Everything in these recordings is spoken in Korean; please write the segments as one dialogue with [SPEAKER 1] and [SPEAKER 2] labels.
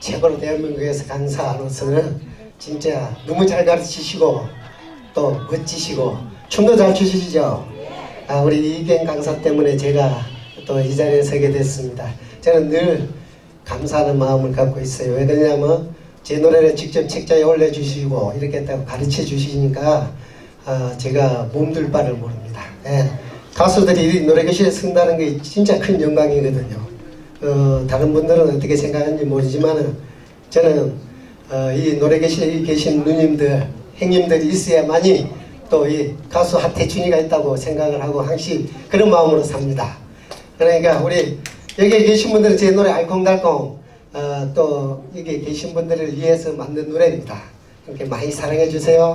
[SPEAKER 1] 최고로 대한민국에서 강사로서는 진짜 너무 잘 가르치시고 또 멋지시고 춤도 잘 추시죠. 우리 이경 강사 때문에 제가 또 이 자리에 서게 됐습니다. 저는 늘 감사하는 마음을 갖고 있어요. 왜 그러냐면 제 노래를 직접 책자에 올려주시고 이렇게 딱 가르쳐 주시니까 제가 몸둘 바를 모릅니다. 가수들이 노래교실에 쓴다는 게 진짜 큰 영광이거든요. 다른 분들은 어떻게 생각하는지 모르지만 저는 이 노래교실에 계신 누님들, 형님들이 있어야만이 또 이 가수 하태춘이가 있다고 생각을 하고 항상 그런 마음으로 삽니다. 그러니까 우리 여기 계신 분들은 제 노래 알콩달콩 또 여기 계신 분들을 위해서 만든 노래입니다. 이렇게 많이 사랑해 주세요.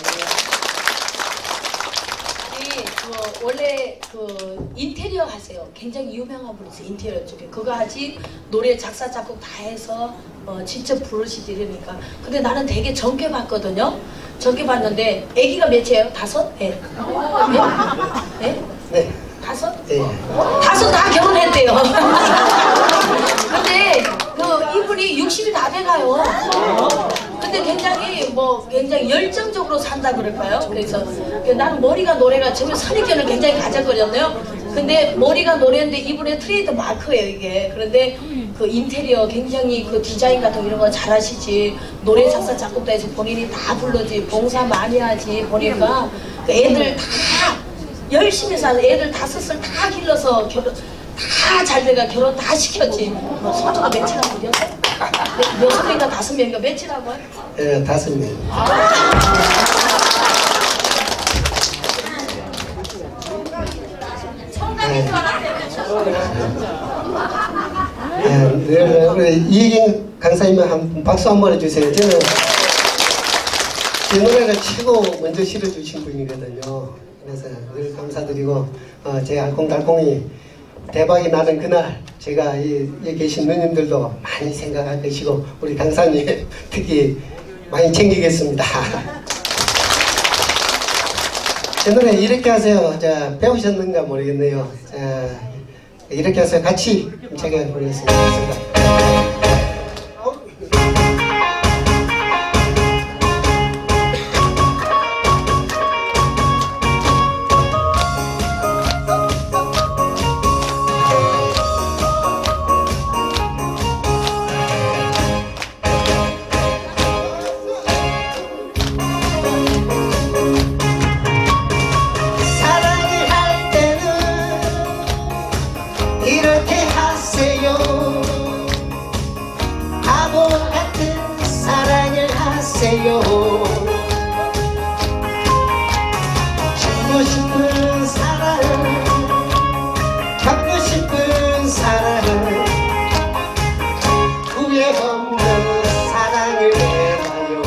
[SPEAKER 2] 원래 그 인테리어 하세요. 굉장히 유명한 분이세요. 인테리어 쪽에 그거 하지 노래 작사 작곡 다 해서 직접 부르시지 이러니까. 근데 나는 되게 적게 봤거든요. 적게 봤는데 아기가 몇이에요? 5? 네. 네?
[SPEAKER 1] 네.
[SPEAKER 2] 5?
[SPEAKER 1] 네.
[SPEAKER 2] 5 다 결혼했대요. 근데 그 이분이 60이 다 돼가요. 근데 굉장히 열정적으로 산다 그럴까요? 그래서 나는 머리가 노래가 처음에 선입견을 굉장히 가졌거든요. 근데 머리가 노래인데 이분의 트레이드 마크예요 이게. 그런데 그 인테리어 굉장히 그 디자인 같은 이런 거 잘하시지. 노래 작사 작곡도 해서 본인이 다 불러지. 봉사 많이 하지. 보니까 그 애들 다 열심히 사서 애들 5살 다 길러서 결혼 다 잘 돼가 결혼 다 시켰지. 손주가 몇이라고 그려? 6명인가 5명인가 몇이라고 해?
[SPEAKER 1] 네, 5명. 우리 이경 강사님은 한 박수 한번 해주세요. 저는 제 노래를 최고 먼저 실어주신 분이거든요. 그래서 늘 감사드리고 제 알콩달콩이 대박이 나는 그날 제가 여기 계신 누님들도 많이 생각할 것이고 우리 강사님 특히 많이 챙기겠습니다. 제 노래 이렇게 하세요. 자, 배우셨는가 모르겠네요. 자, 이렇게 해서 같이 제가 보내겠습니다. 주고 싶은 사랑, 받고 싶은 사랑, 후회 없는 사랑을 해봐요.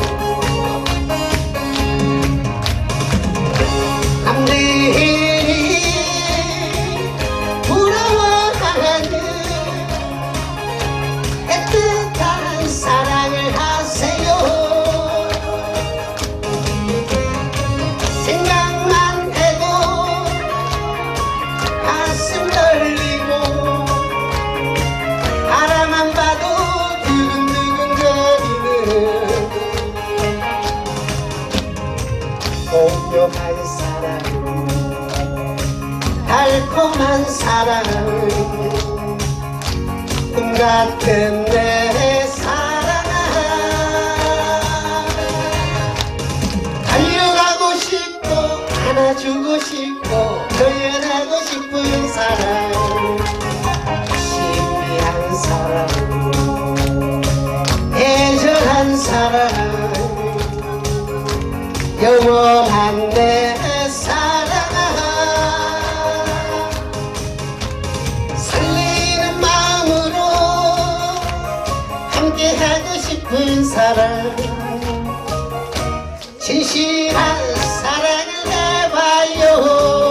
[SPEAKER 1] 남들이 부러워하는 애틋한 사랑을 하세요. 오묘한 사랑, 달콤한 사랑, 꿈같은 내 사랑아, 달려가고 싶고 안아주고 싶고 표현하고 싶은 사랑, 신비한 사랑, 애절한 사랑, 영원한 내 사랑아, 설레이는 마음으로 함께하고 싶은 사랑, 진실한 사랑을 해봐요.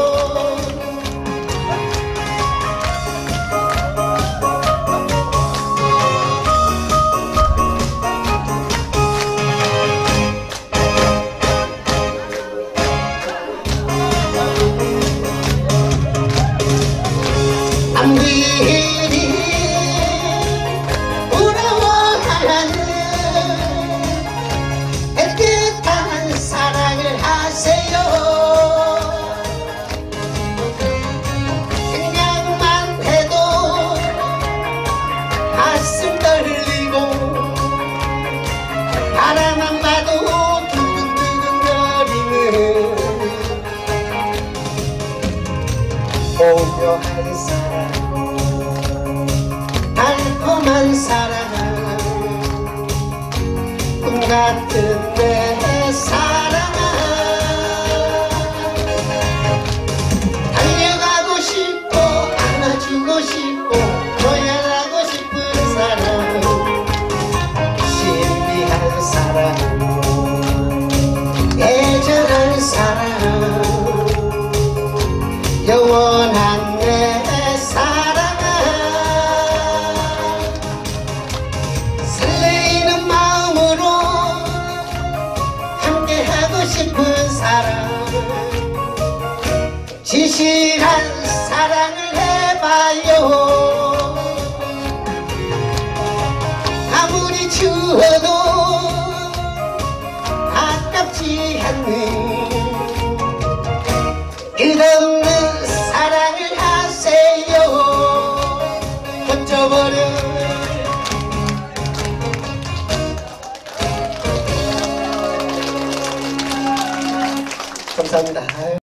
[SPEAKER 1] 남들이 부러워하는 고요한 사랑 달콤한 사랑은 꿈같은 내 사랑아 달려가고 싶고 안아주고 싶고 표현하고 싶은 사랑 신비한 사랑 애절한 사랑 영원한 내 사랑아 설레이는 마음으로 함께하고 싶은 사랑 진실한 사랑을 해봐요 아무리 추워도 아깝지 않는 끝없는 사랑을 하세요 던져버려 감사합니다.